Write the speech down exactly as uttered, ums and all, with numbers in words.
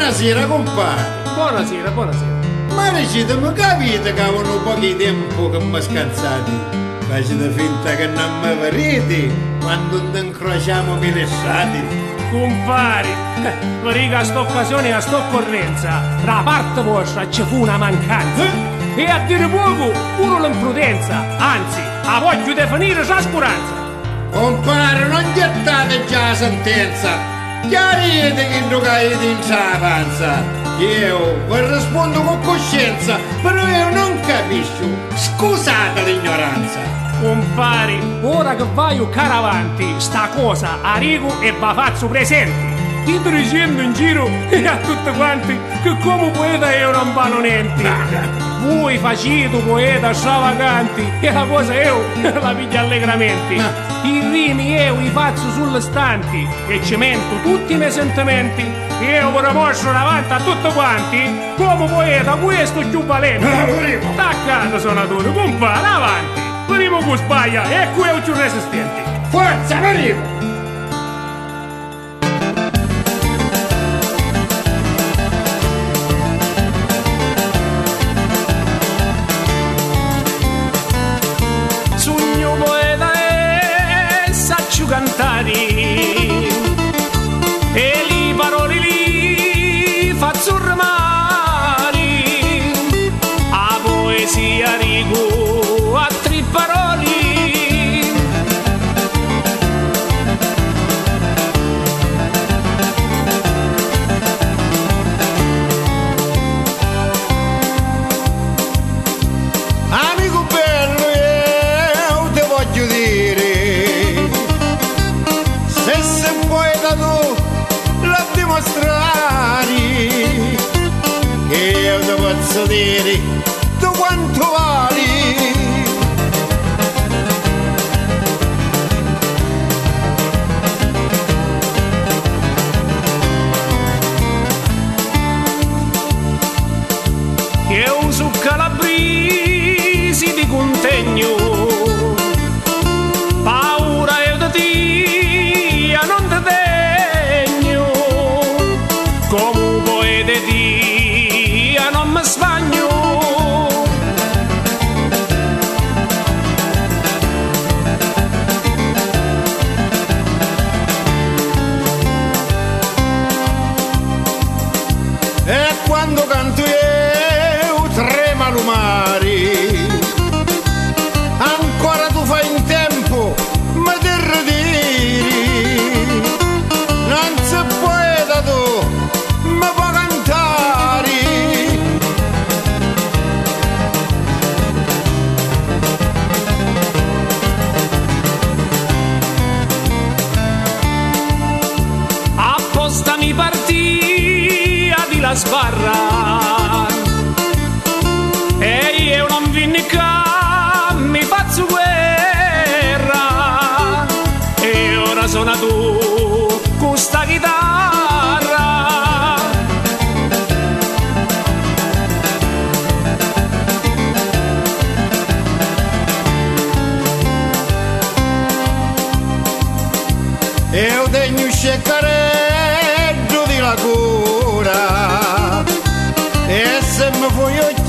Buonasera, compare. Buonasera, buonasera. Ma recite, mi capite che avevano pochi tempo che mi scansate? Facete finta che non mi vedete quando ti incrociamo milessati. Compari, vi dico a sta occasione e a sta occorrenza, da parte vostra ci fu una mancanza. E a dire poco, pure l'imprudenza, anzi, a voglio di finire trascuranza. Compare, non gettate già la sentenza. Chiarite che non caete in la panza. Io vi rispondo con coscienza, però io non capisco. Scusate l'ignoranza. Compari, ora che vai cara avanti, sta cosa a rigo e va faccio presenti. Ti dicendo in giro e a tutti quanti che come poeta io non valo niente. Voi facete poeta stravaganti e la cosa io la piglio allegramenti. I rimi io li faccio sulle stanti e cemento tutti i miei sentimenti. Io ve lo mostro davanti a tutti quanti come poeta questo più valente. Staccato suonatore, compare, avanti. Veniamo con sbaglia e qui è un più resistente. Forza, veniamo! Sogno poeta e saccio cantare e le parole li faccio rimani a poesia rigo a tre parole. Amico bello, io te voglio dire, se sei poeta tu la dimostrare, che io te posso dire tu quanto vali. Io su calabrisi di contegno, paura io di ti, non te degno, come poeta di non mi sbagno. E quando canto io trema l'umari, ancora tu fai in tempo, ma te ritiri, non sei poeta tu, ma puoi cantare. Apposta mi partia di la sbarra e io non vinni che mi faccio guerra e ora suona tu con sta chitarra. Io degno sceccareddo di la cura, e se mi voglio